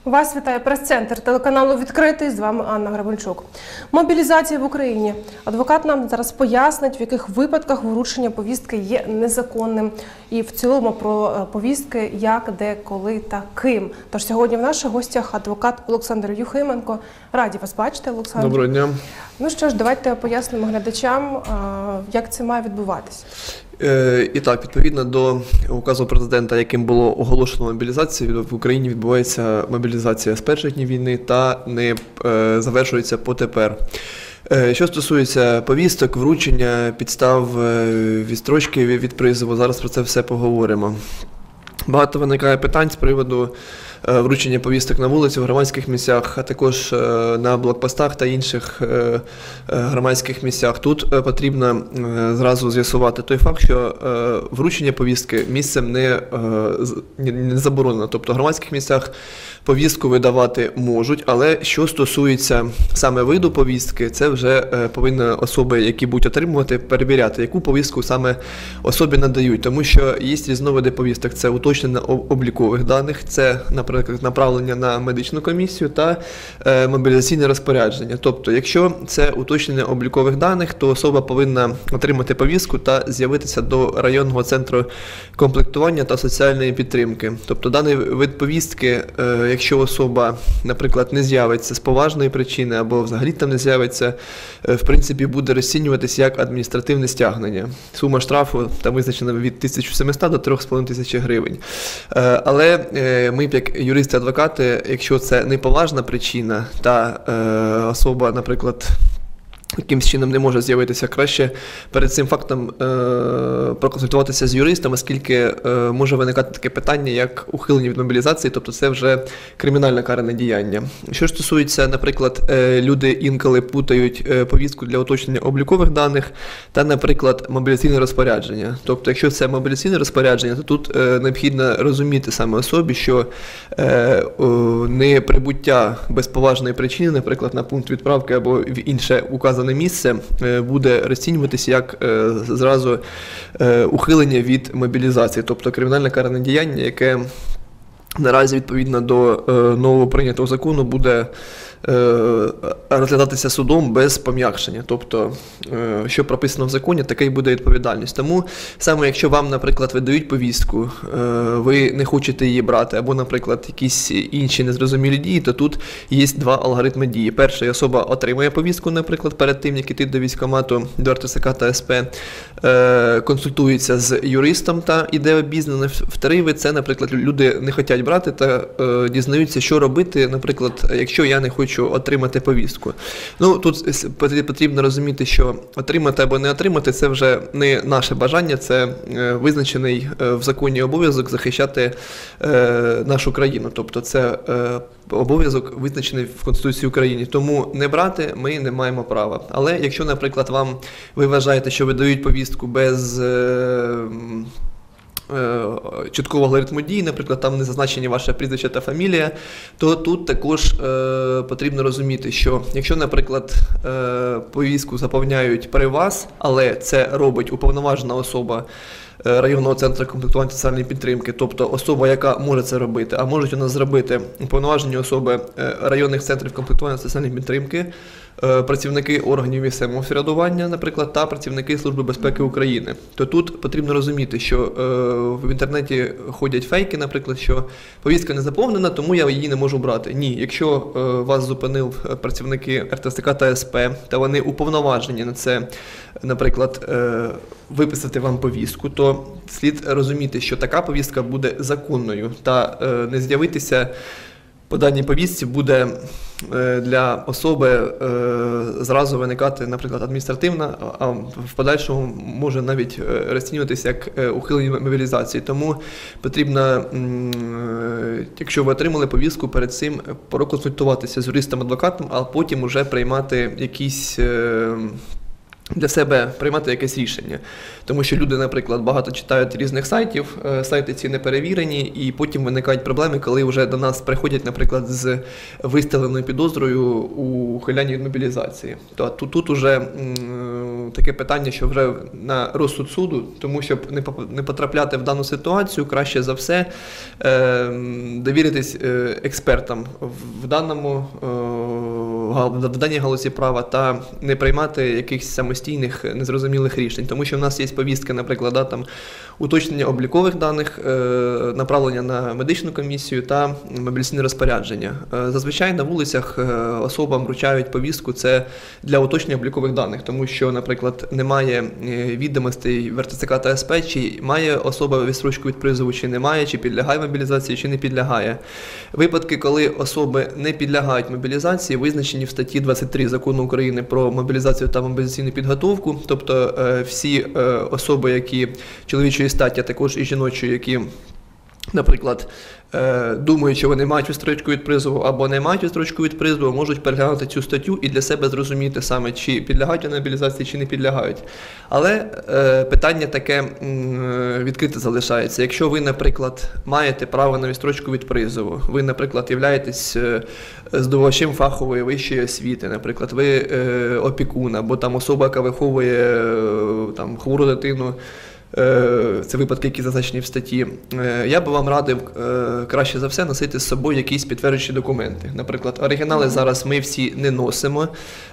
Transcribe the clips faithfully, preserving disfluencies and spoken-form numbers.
Вас вітає прес-центр телеканалу «Відкритий». З вами Анна Гребенчук. Мобілізація в Україні. Адвокат нам зараз пояснить, в яких випадках вручення повістки є незаконним. І в цілому про повістки, як, де, коли та ким. Тож сьогодні в наших гостях адвокат Олександр Юхименко. Раді вас бачити, Олександр. Доброго дня. Ну що ж, давайте пояснимо глядачам, як це має відбуватися. І так, відповідно до указу президента, яким було оголошено мобілізацію, в Україні відбувається мобілізація з перших днів війни та не завершується потепер. Що стосується повісток, вручення, підстав, відстрочки від призову, зараз про це все поговоримо. Багато виникає питань з приводу вручення повісток на вулиці, в громадських місцях, а також на блокпостах та інших громадських місцях. Тут потрібно зразу з'ясувати той факт, що вручення повістки місцем не, не заборонено. Тобто в громадських місцях повістку видавати можуть, але що стосується саме виду повістки, це вже повинні особи, які будуть отримувати, перевіряти, яку повістку саме особі надають. Тому що є різновиди повісток. Це уточнення облікових даних, це, наприклад, направлення на медичну комісію та е, мобілізаційне розпорядження. Тобто, якщо це уточнення облікових даних, то особа повинна отримати повістку та з'явитися до районного центру комплектування та соціальної підтримки. Тобто, даний вид повістки, е, якщо особа, наприклад, не з'явиться з поважної причини або взагалі там не з'явиться, е, в принципі, буде розцінюватися як адміністративне стягнення. Сума штрафу там визначена від тисячі сімсот до трьох з половиною тисяч гривень. Е, але е, ми, як юристи-адвокати, якщо це неповажна причина та е, особа, наприклад, якимсь чином не може з'явитися, краще перед цим фактом е, проконсультуватися з юристом, оскільки е, може виникати таке питання, як ухилення від мобілізації, тобто це вже кримінальне каране діяння. Що ж стосується, наприклад, е, люди інколи путають е, повістку для уточнення облікових даних та, наприклад, мобілізаційне розпорядження. Тобто, якщо це мобілізаційне розпорядження, то тут е, необхідно розуміти саме особі, що е, о, не прибуття без поважної причини, наприклад, на пункт відправки або в інше указане місце буде розцінюватися як зразу ухилення від мобілізації, тобто кримінальне каране діяння, яке наразі відповідно до нового прийнятого закону буде розглядатися судом без пом'якшення. Тобто, що прописано в законі, така й буде відповідальність. Тому саме якщо вам, наприклад, видають повістку, ви не хочете її брати, або, наприклад, якісь інші незрозумілі дії, то тут є два алгоритми дії. Перший, особа отримує повістку, наприклад, перед тим, як іти до військкомату, до ар те ес ка та ес пе, консультується з юристом та іде обізнаний. Вторий вид, це, наприклад, люди не хочуть брати та дізнаються, що робити, наприклад, якщо я не хочу отримати повістку. Ну, тут потрібно розуміти, що отримати або не отримати – це вже не наше бажання, це визначений в законі обов'язок захищати нашу країну. Тобто це обов'язок визначений в Конституції України. Тому не брати ми не маємо права. Але якщо, наприклад, вам ви вважаєте, що видають повістку без чіткого алгоритму дії, наприклад, там не зазначені ваше прізвище та фамілія, то тут також е, потрібно розуміти, що якщо, наприклад, е, повістку заповняють при вас, але це робить уповноважена особа районного центру комплектування та соціальної підтримки, тобто особа, яка може це робити, а можуть у нас зробити уповноважені особи районних центрів комплектування та соціальної підтримки, працівники органів місцевого самоврядування, наприклад, та працівники Служби безпеки України. То тут потрібно розуміти, що в інтернеті ходять фейки, наприклад, що повістка не заповнена, тому я її не можу брати. Ні, якщо вас зупинив працівники ар те ес ка та ес пе, та вони уповноважені на це, наприклад, виписати вам повістку, то слід розуміти, що така повістка буде законною, та не з'явитися по даній повістці буде для особи зразу виникати, наприклад, адміністративна, а в подальшому може навіть розцінюватися як ухилення від мобілізації. Тому потрібно, якщо ви отримали повістку, перед цим проконсультуватися з юристом-адвокатом, а потім вже приймати якісь для себе приймати якесь рішення. Тому що люди, наприклад, багато читають різних сайтів, сайти ці не перевірені, і потім виникають проблеми, коли вже до нас приходять, наприклад, з виставленою підозрою у ухилянні від мобілізації. То тут, тут уже м, таке питання, що вже на розсуд суду, тому щоб не потрапляти в дану ситуацію, краще за все е, довіритись е, експертам в даному е, в даній галузі права та не приймати якихось самостійних незрозумілих рішень. Тому що в нас є повістка, наприклад, да, там, уточнення облікових даних, е, направлення на медичну комісію та мобілізаційне розпорядження. Е, зазвичай на вулицях е, особам вручають повістку, це для уточнення облікових даних, тому що, наприклад, немає відомостей в ер те це ка та ес пе, чи має особа відстрочку від призову, чи немає, чи підлягає мобілізації, чи не підлягає. Випадки, коли особи не підлягають мобілізації, визначені в статті двадцять три Закону України про мобілізацію та мобілізаційну підготовку, тобто е, всі е, особи, які чоловічої статі, а також і жіночої, які, наприклад, е, думають, що вони мають відстрочку від призову або не мають відстрочку від призову, можуть переглянути цю статтю і для себе зрозуміти саме, чи підлягають вони мобілізації, чи не підлягають. Але е, питання таке м, відкрите залишається. Якщо ви, наприклад, маєте право на відстрочку від призову, ви, наприклад, являєтесь е, здобувачем фахової вищої освіти, наприклад, ви е, опікун, або там особа, яка виховує е, там, хвору дитину, це випадки, які зазначені в статті, я би вам радив краще за все носити з собою якісь підтверджуючі документи. Наприклад, оригінали зараз ми всі не носимо,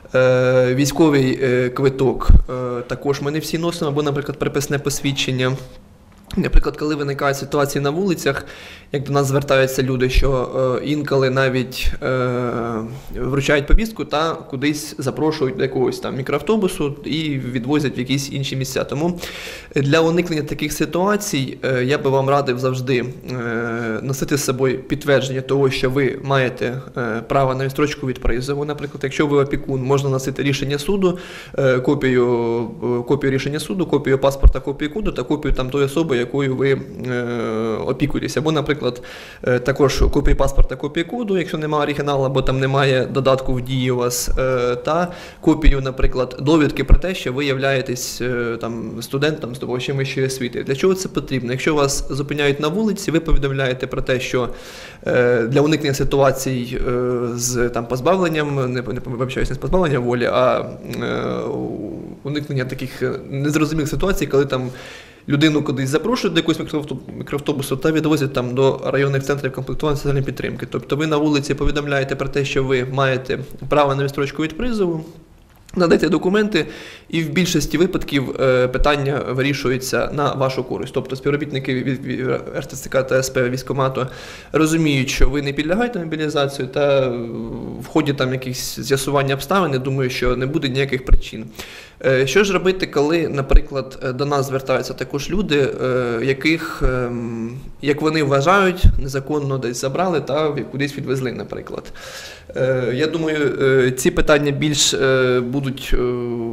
військовий квиток також ми не всі носимо, або, наприклад, приписне посвідчення. Наприклад, коли виникають ситуації на вулицях, як до нас звертаються люди, що е, інколи навіть е, вручають повістку та кудись запрошують до якогось там мікроавтобусу і відвозять в якісь інші місця. Тому для уникнення таких ситуацій е, я би вам радив завжди е, носити з собою підтвердження того, що ви маєте е, право на відстрочку від призову. Наприклад, якщо ви опікун, можна носити рішення суду, е, копію, е, копію рішення суду, копію паспорта, копію коду та копію там тої особи, якою ви е, опікуєтесь. Або, наприклад, е, також копії паспорта, копії коду, якщо немає оригіналу, або там немає додатку в дії у вас, е, та копію, наприклад, довідки про те, що ви являєтесь е, там, студентом, здобувачем вищої освіти. Для чого це потрібно? Якщо вас зупиняють на вулиці, ви повідомляєте про те, що е, для уникнення ситуацій е, з там, позбавленням, не, не, вибачаюсь, не з позбавленням волі, а е, уникнення таких незрозумілих ситуацій, коли там людину кудись запрошують до якогось мікроавтобусу та відвозять там до районних центрів комплектування соціальної підтримки. Тобто ви на вулиці повідомляєте про те, що ви маєте право на відстрочку від призову, надайте документи, і в більшості випадків е, питання вирішується на вашу користь. Тобто співробітники від ер те це ка та ес пе військкомату розуміють, що ви не підлягаєте мобілізацію, та в ході там якихось з'ясування обставин, я думаю, що не буде ніяких причин. Е, що ж робити, коли, наприклад, до нас звертаються також люди, е, яких, е, як вони вважають, незаконно десь забрали та кудись відвезли, наприклад. Е, я думаю, е, ці питання більш е, будуть е,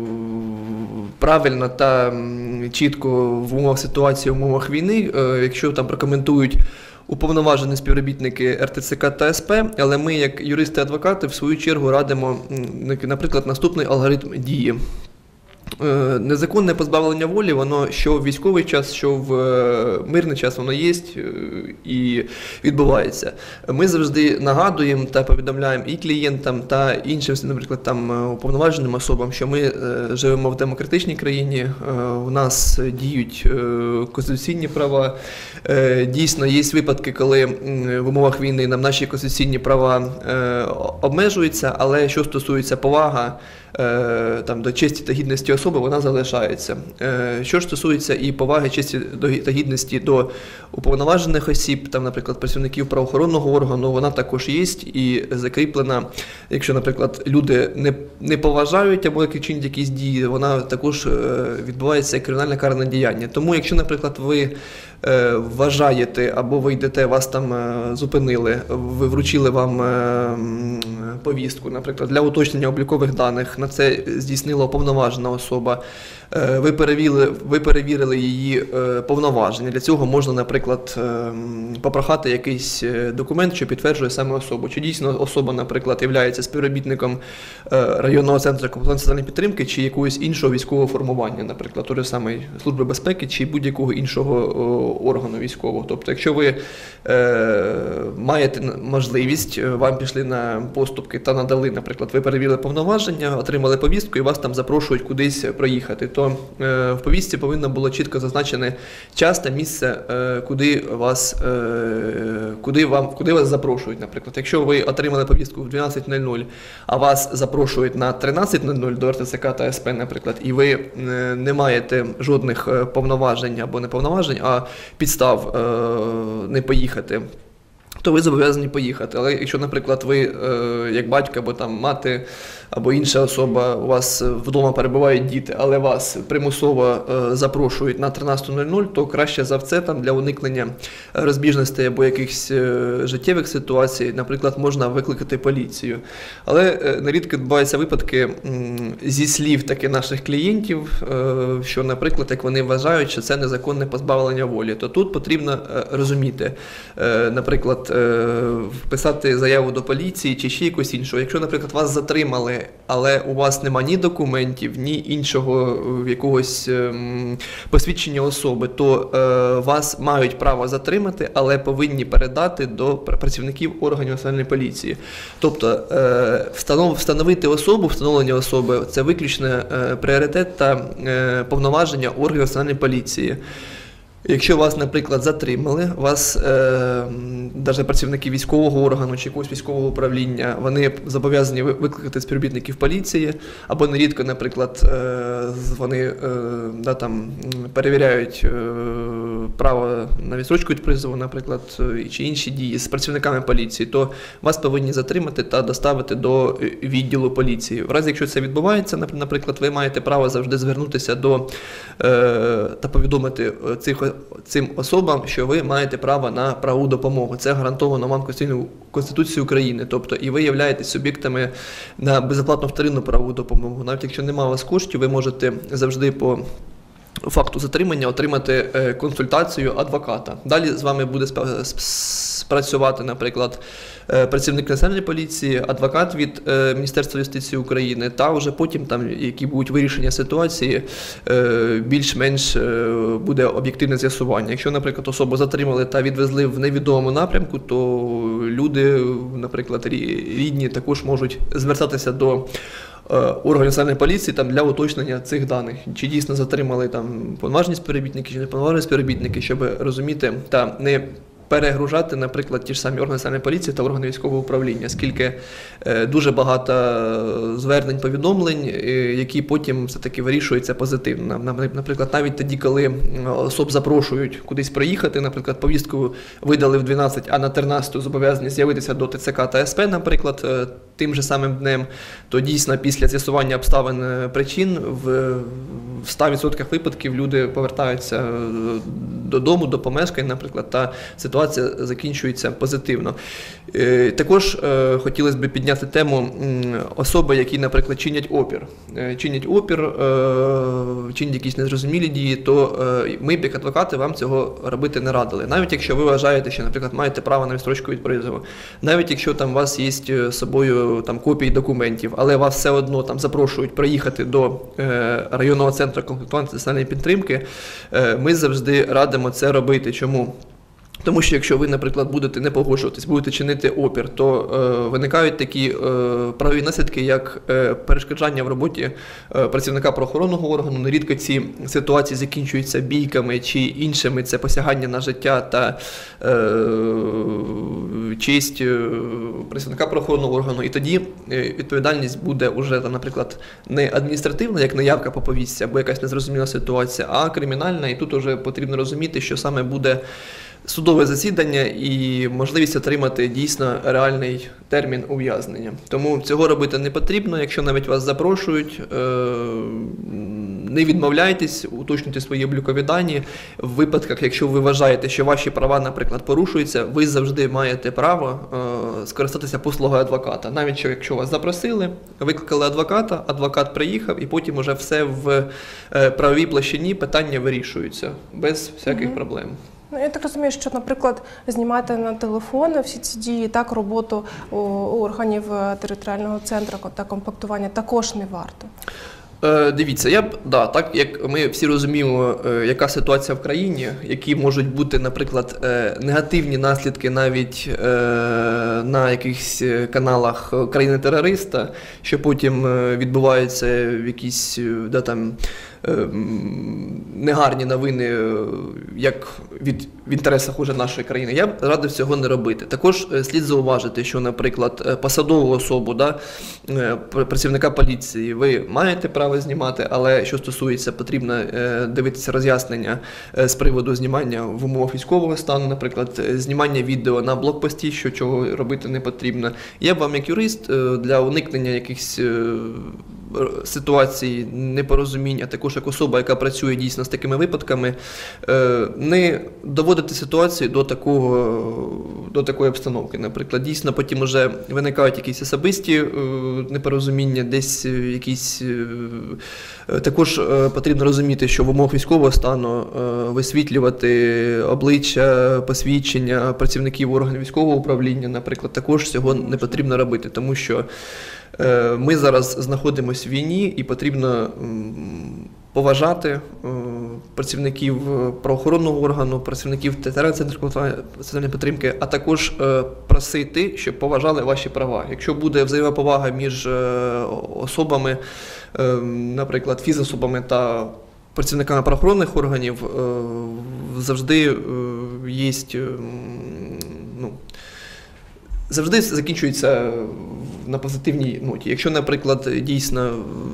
правильно та чітко в умовах ситуації, в умовах війни, е, якщо там прокоментують уповноважені співробітники ер те це ка та ес пе, але ми, як юристи-адвокати, в свою чергу радимо, наприклад, наступний алгоритм дії. Незаконне позбавлення волі, воно що в військовий час, що в мирний час, воно є і відбувається. Ми завжди нагадуємо та повідомляємо і клієнтам, та іншим, наприклад, там уповноваженим особам, що ми живемо в демократичній країні, у нас діють конституційні права. Дійсно, є випадки, коли в умовах війни нам наші конституційні права обмежуються, але що стосується поваги там, до честі та гідності особи, вона залишається. Що ж стосується і поваги, честі та гідності до уповноважених осіб, там, наприклад, працівників правоохоронного органу, вона також є і закріплена. Якщо, наприклад, люди не, не поважають або чинять якісь дії, вона також відбувається як кримінальне карне діяння. Тому, якщо, наприклад, ви вважаєте або ви йдете, вас там зупинили, ви вручили вам повістку, наприклад, для уточнення облікових даних, на це здійснила уповноважена особа, е, ви перевірили, ви перевірили її е, повноваження. Для цього можна, наприклад, е, попрохати якийсь документ, що підтверджує саме особу. Чи дійсно особа, наприклад, є співробітником е, районного центру компетентної соціальної підтримки чи якогось іншого військового формування, наприклад, той же самий Служби безпеки чи будь-якого іншого о, органу військового. Тобто, якщо ви е, маєте можливість, вам пішли на поступки та надали, наприклад, ви перевірили повноваження, отримали повістку і вас там запрошують кудись проїхати, то е, в повістці повинно було чітко зазначене час та місце, е, куди вас, е, куди вам, куди вас запрошують, наприклад. Якщо ви отримали повістку в дванадцять нуль нуль, а вас запрошують на тринадцять нуль нуль до ер те це ка та ес пе, наприклад, і ви е, не маєте жодних повноважень або не повноважень, а підстав е, не поїхати, то ви зобов'язані поїхати. Але якщо, наприклад, ви, е, як батько, або там мати, або інша особа, у вас вдома перебувають діти, але вас примусово е, запрошують на тринадцять нуль нуль, то краще за все там для уникнення розбіжностей або якихось е, життєвих ситуацій, наприклад, можна викликати поліцію. Але е, нерідко відбуваються випадки м, зі слів таки наших клієнтів, е, що, наприклад, як вони вважають, що це незаконне позбавлення волі, то тут потрібно е, розуміти, е, наприклад, вписати заяву до поліції чи ще якось іншого. Якщо, наприклад, вас затримали, але у вас нема ні документів, ні іншого якогось ем, посвідчення особи, то е, вас мають право затримати, але повинні передати до працівників органів національної поліції. Тобто е, встанов, встановити особу, встановлення особи – це виключно е, пріоритет та е, повноваження органів національної поліції. Якщо вас, наприклад, затримали, вас, е, навіть працівники військового органу чи якогось військового управління, вони зобов'язані викликати співробітників поліції, або нерідко, наприклад, е, вони е, да, там, перевіряють е, право на відстрочку від призову, наприклад, чи інші дії з працівниками поліції, то вас повинні затримати та доставити до відділу поліції. В разі, якщо це відбувається, наприклад, ви маєте право завжди звернутися до е, та повідомити цих цим особам, що ви маєте право на правову допомогу. Це гарантовано вам Конституцією України. Тобто і ви являєтесь суб'єктами на безоплатну вторинну правову допомогу. Навіть якщо немає у вас коштів, ви можете завжди по факту затримання отримати консультацію адвоката. Далі з вами буде спрацювати, наприклад, працівник національної поліції, адвокат від Міністерства юстиції України, та вже потім, там, які будуть вирішення ситуації, більш-менш буде об'єктивне з'ясування. Якщо, наприклад, особу затримали та відвезли в невідомому напрямку, то люди, наприклад, рідні також можуть звертатися до органів національної поліції там, для уточнення цих даних. Чи дійсно затримали там повноважені співробітники, чи не повноважені співробітники, щоб розуміти та не перегружати, наприклад, ті ж самі органи національної поліції та органи військового управління, оскільки е, дуже багато звернень, повідомлень, е, які потім все-таки вирішуються позитивно. Наприклад, навіть тоді, коли особ запрошують кудись проїхати, наприклад, повістку видали в дванадцять, а на тринадцяту зобов'язані з'явитися до те це ка та ес пе, наприклад, е, тим же самим днем, то дійсно після з'ясування обставин причин в ста відсотках випадків люди повертаються додому, до помешкань, наприклад, та ситуація закінчується позитивно. Також хотілося б підняти тему особи, які, наприклад, чинять опір. Чинять опір, чинять якісь незрозумілі дії, то ми, як адвокати, вам цього робити не радили. Навіть якщо ви вважаєте, що, наприклад, маєте право на відстрочку від призову, навіть якщо там у вас є з собою там копії документів, але вас все одно там запрошують приїхати до е, районного центру комплектування соціальної підтримки, е, ми завжди радимо це робити. Чому? Тому що якщо ви, наприклад, будете не погоджуватись, будете чинити опір, то е, виникають такі е, правові наслідки, як е, перешкоджання в роботі е, працівника правоохоронного органу. Нерідко ці ситуації закінчуються бійками чи іншими, це посягання на життя та е, честь е, працівника правоохоронного органу. І тоді е, відповідальність буде вже, там, наприклад, не адміністративна, як неявка по повістці, або якась незрозуміла ситуація, а кримінальна. І тут вже потрібно розуміти, що саме буде судове засідання і можливість отримати дійсно реальний термін ув'язнення. Тому цього робити не потрібно, якщо навіть вас запрошують, не відмовляйтесь, уточнюйте свої облікові дані. В випадках, якщо ви вважаєте, що ваші права, наприклад, порушуються, ви завжди маєте право е, скористатися послугою адвоката. Навіть якщо вас запросили, викликали адвоката, адвокат приїхав, і потім уже все в е, правовій площині питання вирішуються без всяких mm-hmm. проблем. Ну, я так розумію, що, наприклад, знімати на телефони всі ці дії, так, роботу у, у органів територіального центру та комплектування також не варто. Е, дивіться, я б, да, так як ми всі розуміємо, е, яка ситуація в країні, які можуть бути, наприклад, е, негативні наслідки навіть е, на якихось каналах країни-терориста, що потім е, відбуваються якісь да, там, е, негарні новини, як від, в інтересах уже нашої країни, я б радив цього не робити. Також е, слід зауважити, що, наприклад, посадову особу, да, е, працівника поліції, ви маєте право знімати, але що стосується, потрібно е, дивитися роз'яснення е, з приводу знімання в умовах військового стану, наприклад, знімання відео на блокпості, що чого робити не потрібно. Я б вам, як юрист, е, для уникнення якихось е, ситуацій непорозуміння, також як особа, яка працює дійсно з такими випадками, е, не доводити ситуацію до такого, до такої обстановки. Наприклад, дійсно потім вже виникають якісь особисті е, непорозуміння, десь якісь е, також потрібно розуміти, що в умовах військового стану висвітлювати обличчя, посвідчення працівників органів військового управління, наприклад, також цього не потрібно робити, тому що ми зараз знаходимося в війні і потрібно поважати працівників правоохоронного органу, працівників територіального центру соціальної підтримки, а також просити, щоб поважали ваші права. Якщо буде взаємоповага між особами, наприклад, фізособами та працівниками правоохоронних органів, завжди є, ну, завжди закінчується на позитивній ноті. Якщо, наприклад, дійсно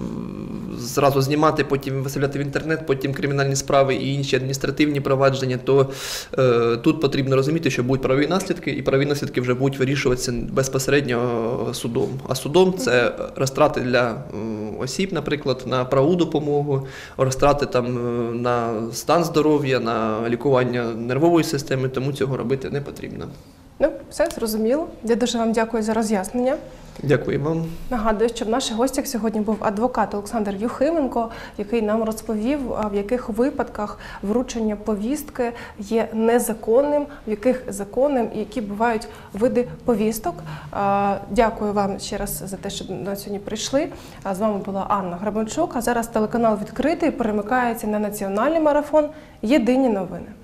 зразу знімати, потім виставляти в інтернет, потім кримінальні справи і інші адміністративні провадження, то е, тут потрібно розуміти, що будуть правові наслідки, і правові наслідки вже будуть вирішуватися безпосередньо судом. А судом це розтрати для е, осіб, наприклад, на правову допомогу, розтрати там е, на стан здоров'я, на лікування нервової системи, тому цього робити не потрібно. Ну, все зрозуміло. Я дуже вам дякую за роз'яснення. Дякую вам. Нагадую, що в наших гостях сьогодні був адвокат Олександр Юхименко, який нам розповів, в яких випадках вручення повістки є незаконним, в яких законним і які бувають види повісток. Дякую вам ще раз за те, що на сьогодні прийшли. З вами була Анна Гребенчук, а зараз телеканал «Відкритий» перемикається на національний марафон «Єдині новини».